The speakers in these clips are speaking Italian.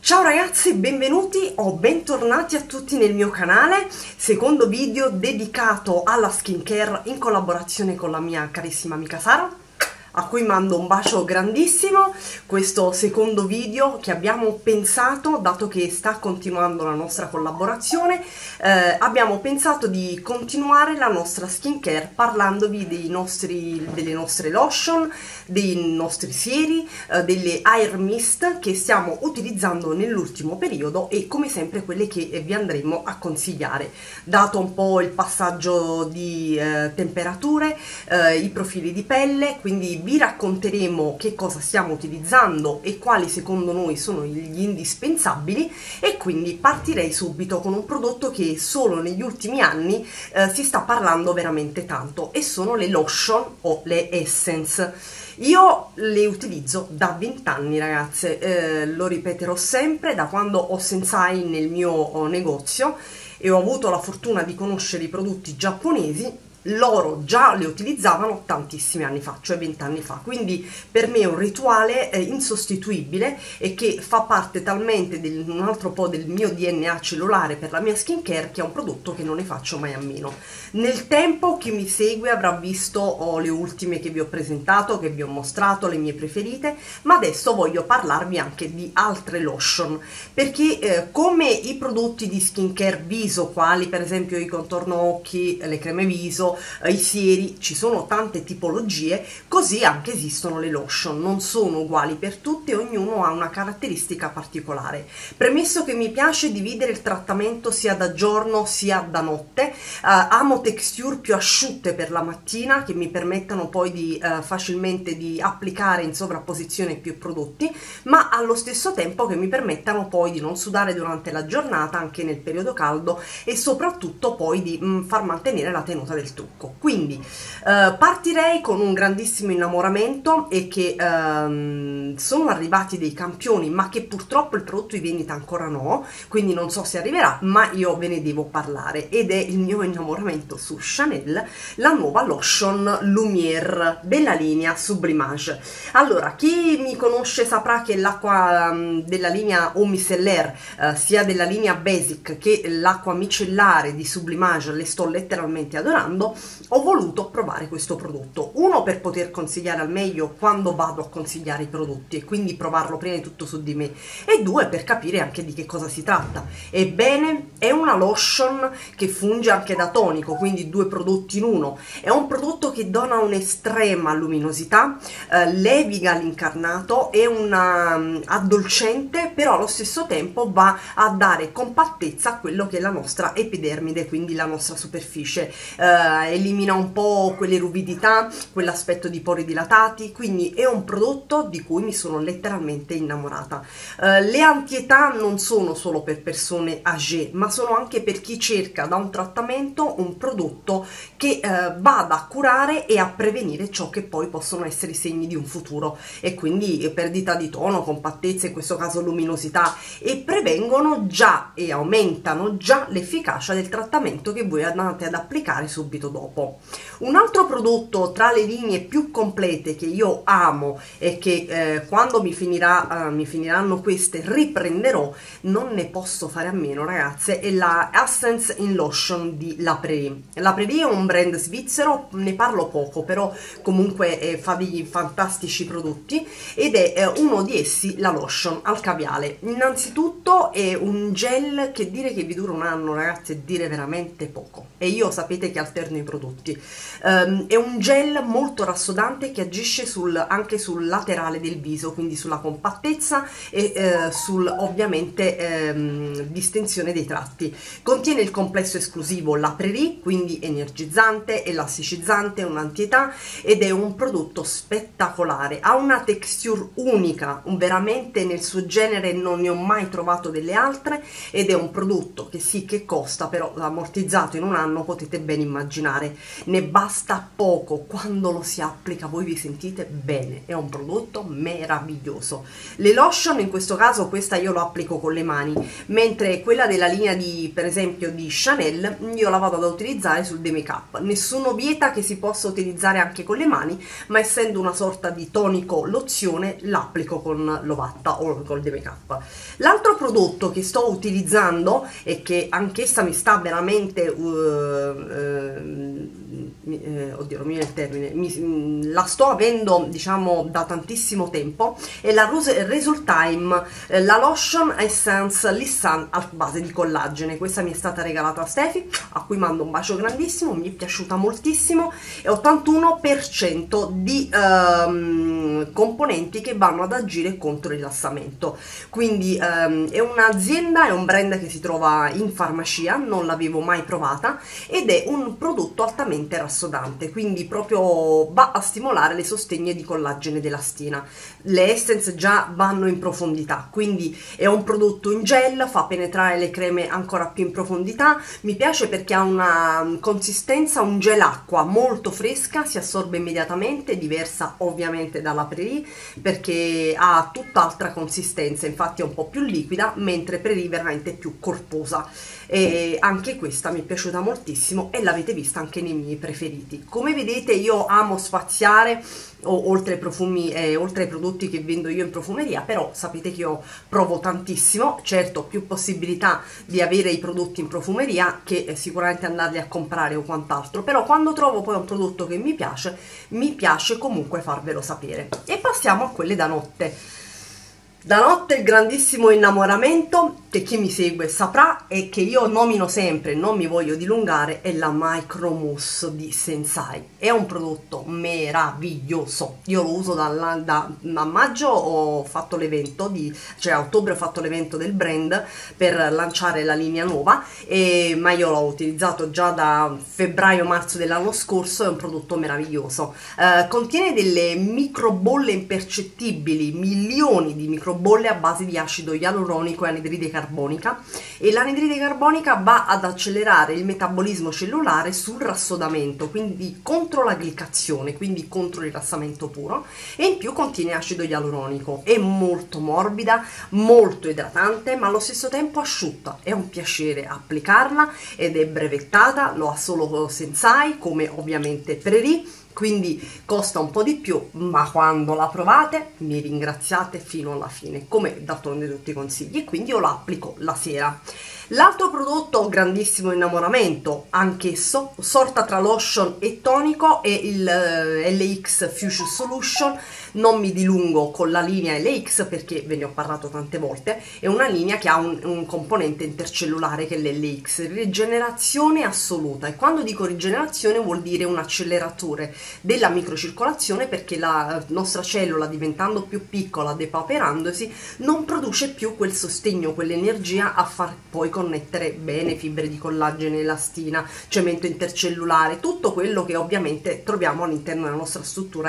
Ciao ragazzi, benvenuti o bentornati a tutti nel mio canale, secondo video dedicato alla skincare in collaborazione con la mia carissima amica Sara, a cui mando un bacio grandissimo. Questo secondo video che abbiamo pensato, dato che sta continuando la nostra collaborazione, abbiamo pensato di continuare la nostra skincare parlandovi delle nostre lotion, dei nostri sieri, delle hair mist che stiamo utilizzando nell'ultimo periodo e come sempre quelle che vi andremo a consigliare, dato un po' il passaggio di temperature, i profili di pelle. Quindi vi racconteremo che cosa stiamo utilizzando e quali secondo noi sono gli indispensabili, e quindi partirei subito con un prodotto che solo negli ultimi anni si sta parlando veramente tanto, e sono le lotion o le essence. Io le utilizzo da 20 anni ragazze, lo ripeterò sempre, da quando ho Sensai nel mio negozio e ho avuto la fortuna di conoscere i prodotti giapponesi. Loro già le utilizzavano tantissimi anni fa, cioè 20 anni fa, quindi per me è un rituale insostituibile e che fa parte talmente un altro po' del mio DNA cellulare per la mia skincare, che è un prodotto che non ne faccio mai a meno. Nel tempo chi mi segue avrà visto le ultime che vi ho presentato, che vi ho mostrato, le mie preferite, ma adesso voglio parlarvi anche di altre lotion, perché come i prodotti di skincare viso, quali per esempio i contorno occhi, le creme viso, i sieri, ci sono tante tipologie, così anche esistono le lotion, non sono uguali per tutte, ognuno ha una caratteristica particolare. Premesso che mi piace dividere il trattamento sia da giorno sia da notte, amo texture più asciutte per la mattina che mi permettano poi di facilmente di applicare in sovrapposizione più prodotti, ma allo stesso tempo che mi permettano poi di non sudare durante la giornata anche nel periodo caldo, e soprattutto poi di far mantenere la tenuta del trucco. Quindi partirei con un grandissimo innamoramento, e che sono arrivati dei campioni, ma che purtroppo il prodotto in vendita ancora no, quindi non so se arriverà, ma io ve ne devo parlare, ed è il mio innamoramento su Chanel, la nuova lotion Lumière della linea Sublimage. Allora, chi mi conosce saprà che l'acqua della linea Eau Micellaire, sia della linea Basic che l'acqua micellare di Sublimage, le sto letteralmente adorando. Ho voluto provare questo prodotto, uno per poter consigliare al meglio quando vado a consigliare i prodotti e quindi provarlo prima di tutto su di me, e due per capire anche di che cosa si tratta. Ebbene, è una lotion che funge anche da tonico, quindi due prodotti in uno. È un prodotto che dona un'estrema luminosità, leviga l'incarnato, è un addolcente, però allo stesso tempo va a dare compattezza a quello che è la nostra epidermide, quindi la nostra superficie, elimina un po' quelle ruvidità, quell'aspetto di pori dilatati, quindi è un prodotto di cui mi sono letteralmente innamorata. Le antietà non sono solo per persone âgée, ma sono anche per chi cerca da un trattamento un prodotto che vada a curare e a prevenire ciò che poi possono essere i segni di un futuro, e quindi perdita di tono, compattezza, in questo caso luminosità, e prevengono già e aumentano già l'efficacia del trattamento che voi andate ad applicare subito dopo. Un altro prodotto tra le linee più complete che io amo e che quando mi finiranno queste riprenderò, non ne posso fare a meno ragazze, è la Essence in Lotion di La Prairie. La Prairie è un brand svizzero, ne parlo poco, però comunque fa dei fantastici prodotti, ed è uno di essi la lotion al caviale. Innanzitutto è un gel che dire che vi dura un anno ragazzi è dire veramente poco, e io sapete che alterno i prodotti. È un gel molto rassodante che agisce anche sul laterale del viso, quindi sulla compattezza e ovviamente distensione dei tratti. Contiene il complesso esclusivo La Prairie, quindi energizzante, elasticizzante, un'antietà, ed è un prodotto spettacolare, ha una texture unica, veramente nel suo genere non ne ho mai trovato delle altre, ed è un prodotto che sì che costa, però ammortizzato in un anno potete ben immaginare immaginare. Ne basta poco, quando lo si applica voi vi sentite bene, è un prodotto meraviglioso. Le lotion in questo caso, questa io lo applico con le mani, mentre quella della linea di, per esempio, di Chanel, io la vado ad utilizzare sul demi make-up. Nessuno vieta che si possa utilizzare anche con le mani, ma essendo una sorta di tonico lozione l'applico con l'ovatta o col demi make-up. L'altro prodotto che sto utilizzando e che anch'essa mi sta veramente oddio non mi viene il termine, la sto avendo diciamo da tantissimo tempo, è la Result Time, la lotion essence Lissan a base di collagene. Questa mi è stata regalata da Stefi, a cui mando un bacio grandissimo, mi è piaciuta moltissimo, è 81% di componenti che vanno ad agire contro il rilassamento, quindi è un'azienda, è un brand che si trova in farmacia, non l'avevo mai provata, ed è un prodotto altamente rassodante, quindi proprio va a stimolare le sostegne di collagene dell'elastina. Le essence già vanno in profondità, quindi è un prodotto in gel, fa penetrare le creme ancora più in profondità. Mi piace perché ha una consistenza, un gel acqua molto fresca, si assorbe immediatamente, diversa ovviamente dalla Prairie perché ha tutt'altra consistenza, infatti è un po' più liquida, mentre Prairie veramente più corposa. E anche questa mi è piaciuta moltissimo e l'avete vista anche nei miei preferiti. Come vedete io amo spaziare oltre ai profumi e oltre ai prodotti che vendo io in profumeria, però sapete che io provo tantissimo, certo ho più possibilità di avere i prodotti in profumeria che sicuramente andarli a comprare o quant'altro, però quando trovo poi un prodotto che mi piace comunque farvelo sapere. E passiamo a quelle da notte. Da notte il grandissimo innamoramento, che chi mi segue saprà e che io nomino sempre, non mi voglio dilungare, è la Micro Mousse di Sensai. È un prodotto meraviglioso, io lo uso a maggio, ho fatto l'evento, cioè a ottobre ho fatto l'evento del brand per lanciare la linea nuova, ma io l'ho utilizzato già da febbraio-marzo dell'anno scorso, è un prodotto meraviglioso. Contiene delle microbolle impercettibili, milioni di microbolle a base di acido ialuronico e anidride carbonica, e l'anidride carbonica va ad accelerare il metabolismo cellulare sul rassodamento, quindi contro la glicazione, quindi contro il rilassamento puro, e in più contiene acido ialuronico. È molto morbida, molto idratante, ma allo stesso tempo asciutta. È un piacere applicarla ed è brevettata, lo ha solo Sensai, come ovviamente Prairie, quindi costa un po' di più, ma quando la provate mi ringraziate fino alla fine, come d'altronde tutti i consigli, e quindi io la applico la sera. L'altro prodotto, grandissimo innamoramento, anch'esso, sorta tra lotion e tonico, è il LX Fuchsia Solution. Non mi dilungo con la linea LX perché ve ne ho parlato tante volte, è una linea che ha un componente intercellulare che è l'LX, rigenerazione assoluta, e quando dico rigenerazione vuol dire un acceleratore della microcircolazione, perché la nostra cellula, diventando più piccola, depauperandosi, non produce più quel sostegno, quell'energia a far poi connettere bene fibre di collagene, elastina, cemento intercellulare, tutto quello che ovviamente troviamo all'interno della nostra struttura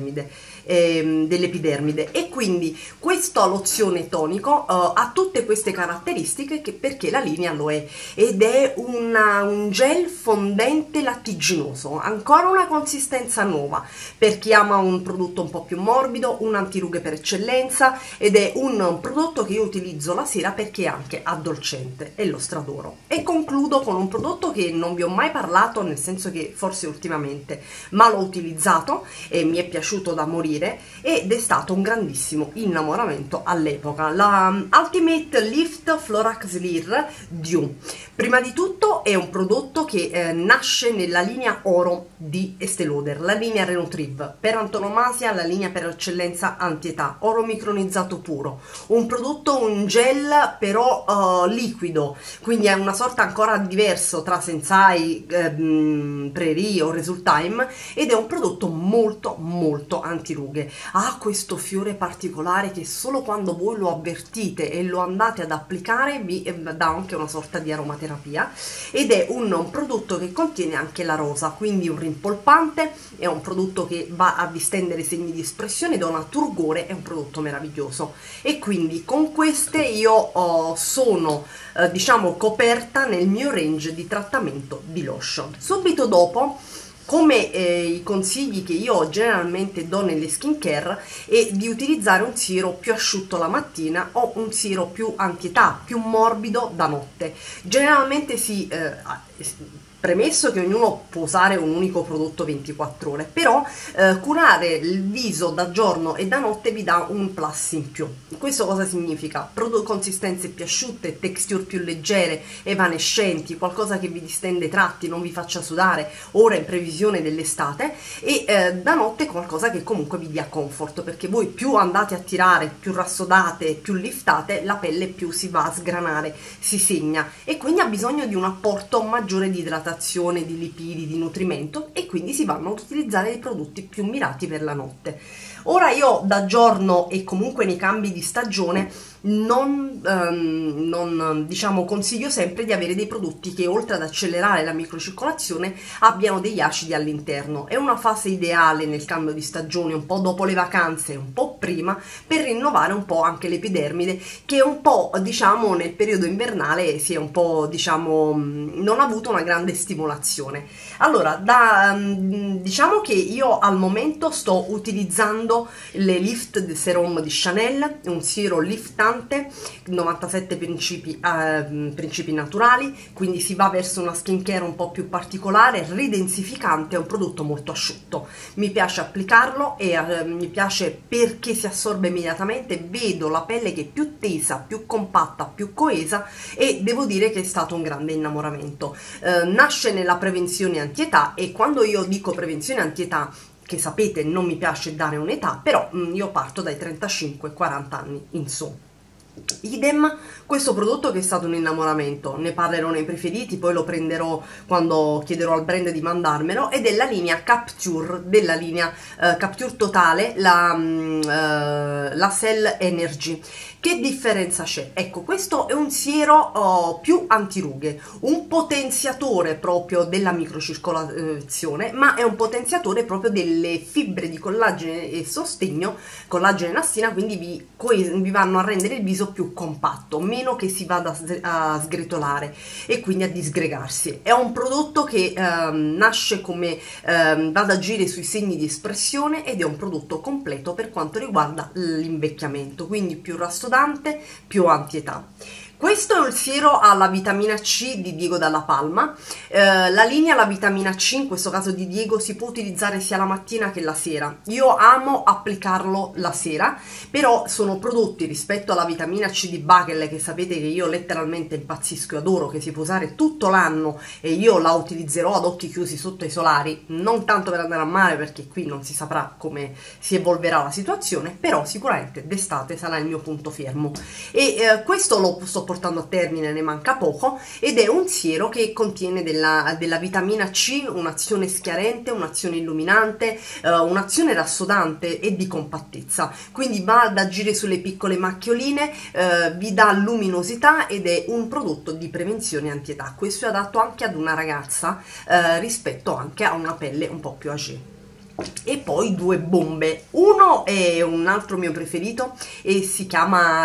dell'epidermide. E quindi questa lozione tonico ha tutte queste caratteristiche perché la linea lo è, ed è un gel fondente lattiginoso, ancora una consistenza nuova per chi ama un prodotto un po' più morbido, un antirughe per eccellenza, ed è un prodotto che io utilizzo la sera perché è anche addolcente e lo stradoro. E concludo con un prodotto che non vi ho mai parlato, nel senso che forse ultimamente, ma l'ho utilizzato e mi è piaciuto da morire, ed è stato un grandissimo innamoramento all'epoca, la Ultimate Lift Florax Leer Dew. Prima di tutto è un prodotto che nasce nella linea oro di Estée Lauder, la linea Renutriv, per antonomasia la linea per eccellenza anti-età, oro micronizzato puro, un prodotto, un gel però liquido, quindi è una sorta ancora diverso tra Sensai, Prairie o Result Time, ed è un prodotto molto molto antirughe. Ha questo fiore particolare che solo quando voi lo avvertite e lo andate ad applicare vi dà anche una sorta di aromaterapia, ed è un prodotto che contiene anche la rosa, quindi un rimpolpante, è un prodotto che va a distendere i segni di espressione, dà una turgore, è un prodotto meraviglioso. E quindi con queste io sono diciamo coperta nel mio range di trattamento di lotion. Subito dopo, come i consigli che io generalmente do nelle skincare, è di utilizzare un siero più asciutto la mattina o un siero più anti-età, più morbido da notte. Generalmente premesso che ognuno può usare un unico prodotto 24 ore, però curare il viso da giorno e da notte vi dà un plus in più. Questo cosa significa? Consistenze più asciutte, texture più leggere, evanescenti, qualcosa che vi distende i tratti, non vi faccia sudare, ora in previsione dell'estate, e da notte qualcosa che comunque vi dia comfort, perché voi più andate a tirare, più rassodate, più liftate, la pelle più si va a sgranare, si segna, e quindi ha bisogno di un apporto maggiore di idratazione, di lipidi, di nutrimento, e quindi si vanno ad utilizzare dei prodotti più mirati per la notte. Ora io da giorno e comunque nei cambi di stagione non diciamo consiglio sempre di avere dei prodotti che, oltre ad accelerare la microcircolazione, abbiano degli acidi all'interno. È una fase ideale nel cambio di stagione, un po' dopo le vacanze, un po' prima, per rinnovare un po' anche l'epidermide, che un po' diciamo nel periodo invernale si è un po' diciamo non ha avuto una grande stimolazione. Allora diciamo che io al momento sto utilizzando le Lift Serum di Chanel, un siero liftante, 97 principi naturali, quindi si va verso una skincare un po' più particolare, ridensificante. È un prodotto molto asciutto, mi piace applicarlo e mi piace perché si assorbe immediatamente, vedo la pelle che è più tesa, più compatta, più coesa, e devo dire che è stato un grande innamoramento. Nasce nella prevenzione antietà, e quando io dico prevenzione antietà, che sapete non mi piace dare un'età, però io parto dai 35-40 anni in su. Idem questo prodotto, che è stato un innamoramento, ne parlerò nei preferiti, poi lo prenderò quando chiederò al brand di mandarmelo, ed è la linea Capture, della linea Capture Totale, la Cell Energy. Che differenza c'è? Ecco, questo è un siero più antirughe, un potenziatore proprio della microcircolazione, ma è un potenziatore proprio delle fibre di collagene e sostegno, collagene e elastina, quindi vi vanno a rendere il viso più compatto, meno che si vada a sgretolare e quindi a disgregarsi. È un prodotto che nasce come va ad agire sui segni di espressione, ed è un prodotto completo per quanto riguarda l'invecchiamento, quindi più rassodante, più antietà. Questo è il siero alla vitamina C di Diego Dalla Palma. La linea la vitamina C, in questo caso di Diego, si può utilizzare sia la mattina che la sera. Io amo applicarlo la sera, però sono prodotti, rispetto alla vitamina C di Bagel, che sapete che io letteralmente impazzisco e adoro, che si può usare tutto l'anno, e io la utilizzerò ad occhi chiusi sotto i solari, non tanto per andare a mare, perché qui non si saprà come si evolverà la situazione, però sicuramente d'estate sarà il mio punto fermo. E questo lo sto portando a termine, ne manca poco, ed è un siero che contiene della vitamina C, un'azione schiarente, un'azione illuminante, un'azione rassodante e di compattezza, quindi va ad agire sulle piccole macchioline, vi dà luminosità, ed è un prodotto di prevenzione antietà. Questo è adatto anche ad una ragazza rispetto anche a una pelle un po' più âgée. E poi due bombe, uno è un altro mio preferito e si chiama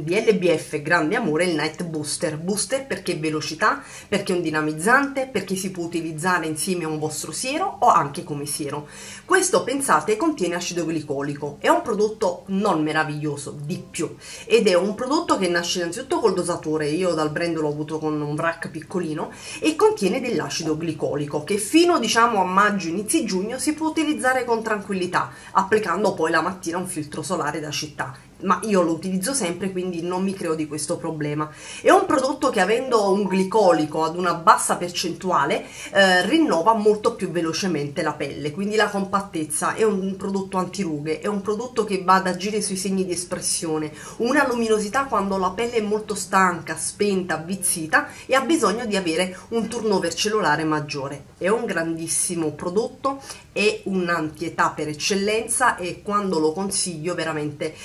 DLBF Grande Amore, il Night Booster. Booster perché velocità, perché è un dinamizzante, perché si può utilizzare insieme a un vostro siero o anche come siero. Questo, pensate, contiene acido glicolico, è un prodotto non meraviglioso, di più, ed è un prodotto che nasce innanzitutto col dosatore, io dal brand l'ho avuto con un vrac piccolino, e contiene dell'acido glicolico che fino diciamo a maggio, inizi giugno si può utilizzare con tranquillità, applicando poi la mattina un filtro solare da città. Ma io lo utilizzo sempre, quindi non mi creo di questo problema. È un prodotto che, avendo un glicolico ad una bassa percentuale, rinnova molto più velocemente la pelle, quindi la compattezza. È un prodotto antirughe, è un prodotto che va ad agire sui segni di espressione, una luminosità quando la pelle è molto stanca, spenta, avvizzita e ha bisogno di avere un turnover cellulare maggiore. È un grandissimo prodotto, è un'antietà per eccellenza, e quando lo consiglio veramente si vede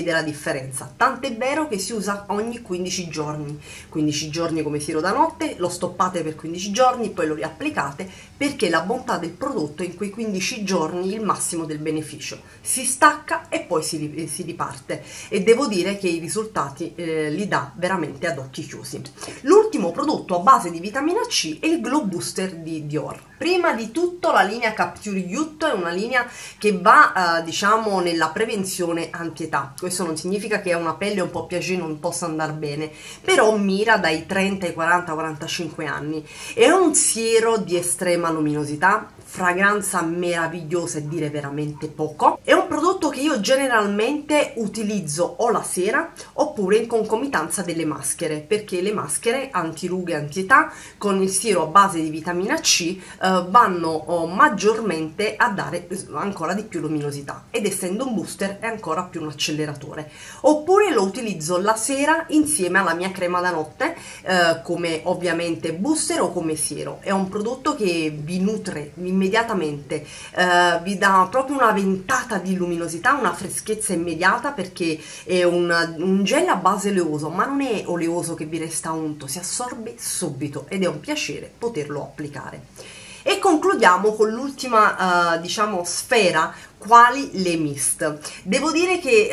vede la differenza, tant'è vero che si usa ogni 15 giorni, 15 giorni come siero da notte, lo stoppate per 15 giorni, poi lo riapplicate, perché la bontà del prodotto è in quei 15 giorni il massimo del beneficio, si stacca e poi si riparte, e devo dire che i risultati li dà veramente ad occhi chiusi. L'ultimo prodotto a base di vitamina C è il Glow Booster di Dior. Prima di tutto la linea Capture Youth è una linea che va diciamo nella prevenzione anti-età. Questo non significa che a una pelle un po' piacere non possa andare bene, però mira dai 30 ai 40-45 anni. È un siero di estrema luminosità, fragranza meravigliosa e dire veramente poco. È un prodotto che io generalmente utilizzo o la sera oppure in concomitanza delle maschere, perché le maschere antirughe, anti-età con il siero a base di vitamina C vanno maggiormente a dare ancora di più luminosità, ed essendo un booster è ancora più un acceleratore. Oppure lo utilizzo la sera insieme alla mia crema da notte come ovviamente booster o come siero. È un prodotto che vi nutre immediatamente, vi dà proprio una ventata di luminosità, una freschezza immediata, perché è un gel a base oleoso, ma non è oleoso che vi resta unto, si assorbe subito ed è un piacere poterlo applicare. E concludiamo con l'ultima diciamo sfera, quali le mist. Devo dire che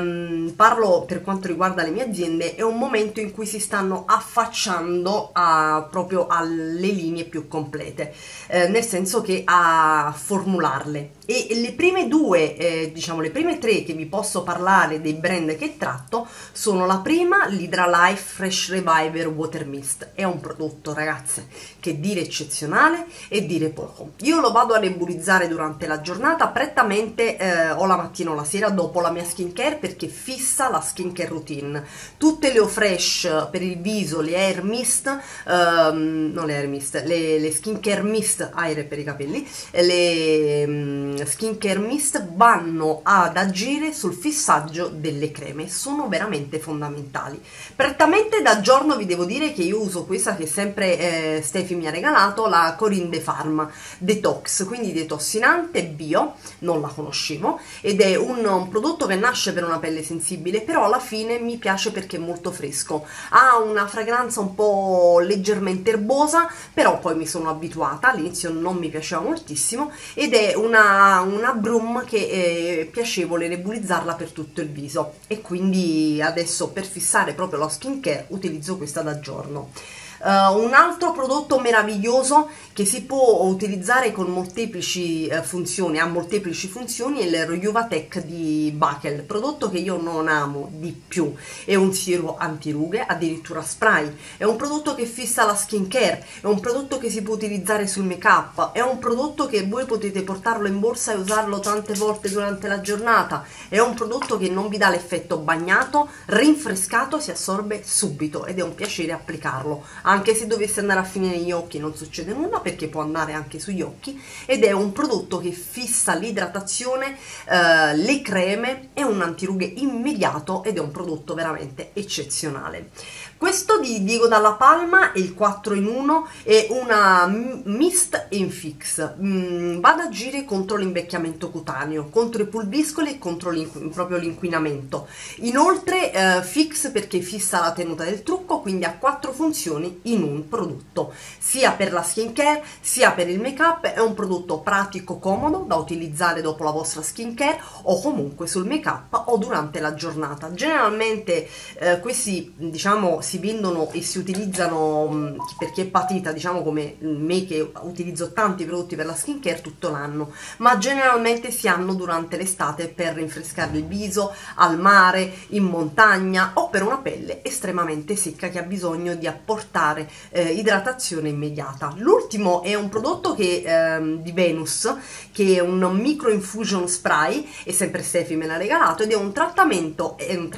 parlo per quanto riguarda le mie aziende, è un momento in cui si stanno affacciando proprio alle linee più complete, nel senso che a formularle, e le prime due diciamo le prime tre che vi posso parlare dei brand che tratto sono: la prima, l'Hydra Life Fresh Reviver Water Mist. È un prodotto, ragazze, che dire eccezionale e dire poco. Io lo vado a nebulizzare durante la giornata prettamente o la mattina o la sera dopo la mia skincare, perché fissa la skincare routine. Tutte le O Fresh per il viso, le Air Mist, non le Air Mist, le skincare mist, aire per i capelli, le skincare mist vanno ad agire sul fissaggio delle creme, sono veramente fondamentali. Prettamente da giorno vi devo dire che io uso questa che sempre Stefi mi ha regalato, la Corinne de Pharma Detox, quindi detossinante bio, non la conoscevo, ed è un prodotto che nasce per una pelle sensibile, però alla fine mi piace perché è molto fresco, ha una fragranza un po' leggermente erbosa, però poi mi sono abituata, all'inizio non mi piaceva moltissimo, ed è una broom che è piacevole nebulizzarla per tutto il viso, e quindi adesso per fissare proprio la skincare utilizzo questa da giorno. Un altro prodotto meraviglioso che si può utilizzare con molteplici funzioni, ha molteplici funzioni, è il Rejuvatech di Bachel, prodotto che io non amo di più. È un siero antirughe, addirittura spray, è un prodotto che fissa la skincare, è un prodotto che si può utilizzare sul make up, è un prodotto che voi potete portarlo in borsa e usarlo tante volte durante la giornata, è un prodotto che non vi dà l'effetto bagnato, rinfrescato, si assorbe subito ed è un piacere applicarlo. Anche se dovesse andare a finire negli occhi non succede nulla, perché può andare anche sugli occhi, ed è un prodotto che fissa l'idratazione, le creme, è un antirughe immediato ed è un prodotto veramente eccezionale. Questo di Diego Dalla Palma è il 4 in 1, è una Mist and Fix, va ad agire contro l'invecchiamento cutaneo, contro i pulviscoli e contro proprio l'inquinamento. Inoltre Fix perché fissa la tenuta del trucco, quindi ha 4 funzioni in un prodotto, sia per la skincare sia per il make up. È un prodotto pratico, comodo da utilizzare dopo la vostra skincare o comunque sul make up o durante la giornata. Generalmente questi diciamo si vendono e si utilizzano per chi è patita, diciamo come me che utilizzo tanti prodotti per la skincare tutto l'anno, ma generalmente si hanno durante l'estate per rinfrescare il viso, al mare, in montagna o per una pelle estremamente secca che ha bisogno di apportare idratazione immediata. L'ultimo è un prodotto che, di Venus, che è un micro infusion spray, e sempre Stefi me l'ha regalato, ed è un trattamento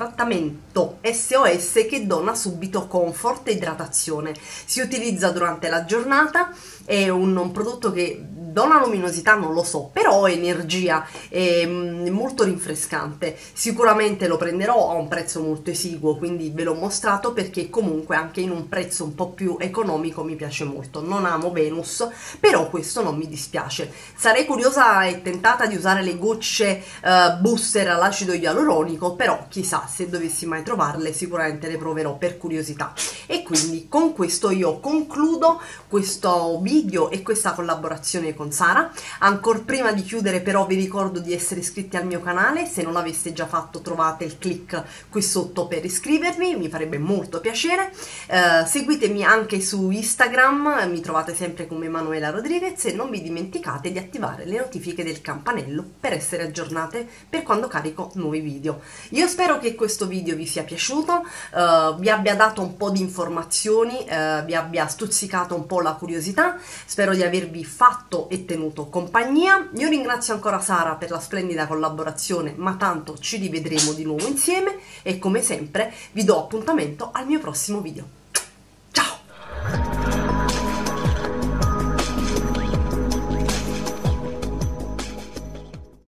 SOS che dona subito comfort e idratazione. Si utilizza durante la giornata, è un prodotto che dona luminosità non lo so, però energia, è molto rinfrescante. Sicuramente lo prenderò a un prezzo molto esiguo, quindi ve l'ho mostrato perché comunque anche in un prezzo un po' più economico mi piace molto. Non amo Venus, però questo non mi dispiace. Sarei curiosa e tentata di usare le gocce booster all'acido ialuronico, però chissà, se dovessi mai trovarle sicuramente le proverò per curiosità. E quindi con questo io concludo questo video e questa collaborazione con Sara. Ancora prima di chiudere però vi ricordo di essere iscritti al mio canale, se non l'aveste già fatto trovate il click qui sotto per iscrivervi, mi farebbe molto piacere. Seguitemi anche su Instagram, mi trovate sempre come Manuela Rodriguez, e non vi dimenticate di attivare le notifiche del campanello per essere aggiornate per quando carico nuovi video. Io spero che questo video vi sia piaciuto, vi abbia dato un po' di informazioni, vi abbia stuzzicato un po' la curiosità, spero di avervi fatto e tenuto compagnia. Io ringrazio ancora Sara per la splendida collaborazione, ma tanto ci rivedremo di nuovo insieme e come sempre vi do appuntamento al mio prossimo video.